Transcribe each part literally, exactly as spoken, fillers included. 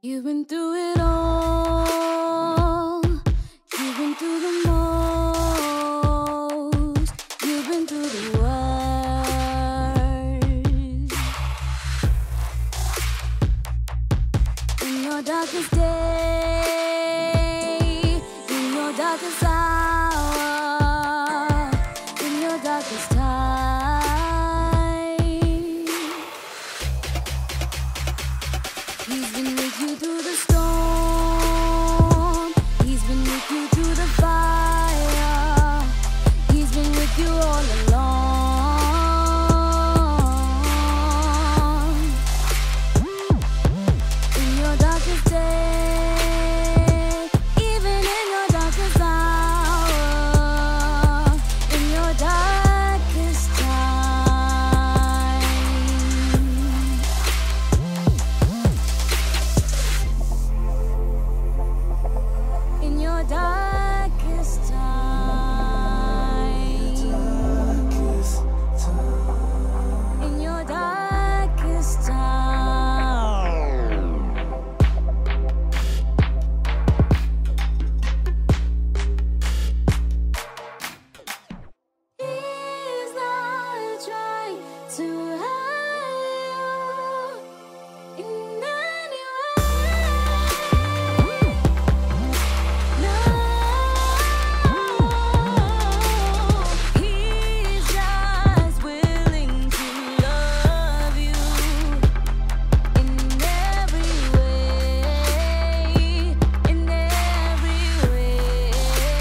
You've been through it all. You've been through the most. You've been through the worst. In your darkest day, in your darkest hour, in your darkest time, He's been with you through the storm. He's been with you through the fire. He's been with you all along. In your darkest day, even in your darkest hour, in your darkest time. In your darkest time. In your darkest time. He's not trying to hide you in any way. No, He's just willing to love you in every way, in every way.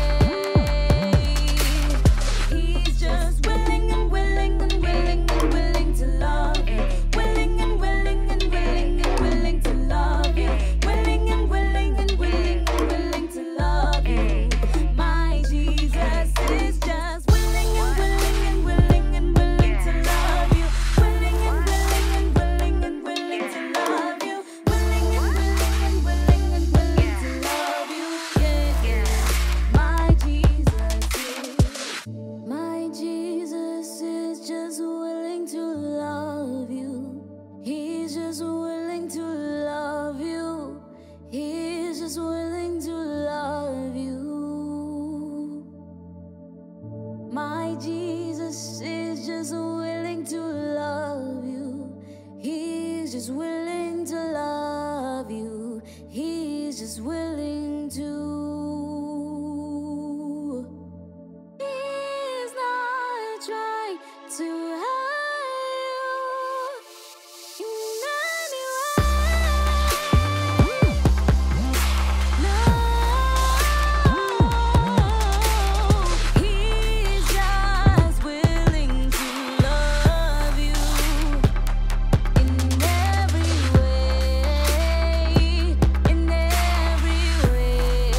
He's just willing and willing and willing and willing to love you, willing and willing and willing and willing to love you, willing and willing and willing and willing to love you. My Jesus is just willing and willing and willing and willing to love you, willing and willing and willing and willing to love you, willing and willing and willing and willing to love you. Yeah, yeah. My Jesus is, my Jesus is just willing to love you. He's just willing to love you. He's just willing to love you. My Jesus is just willing to love you. He's just willing to love you. He's just willing to. He's not trying to hide you in any way. No, He's just willing to love you in every way, in every way.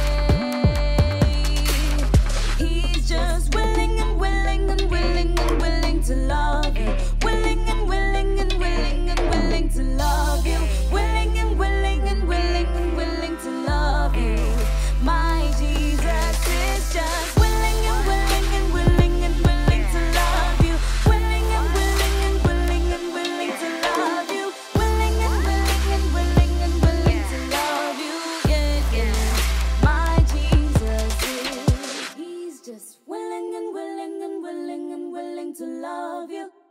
He's just willing and willing and willing and willing to love you, willing and willing and willing and willing to love you, willing and willing and willing and willing to love you. My Jesus is just willing and willing and willing and willing to love you, willing and willing and willing and willing to love you, willing and willing and willing and willing to love you. Yeah, yeah. My Jesus is, He's just willing and willing and willing and willing to love you.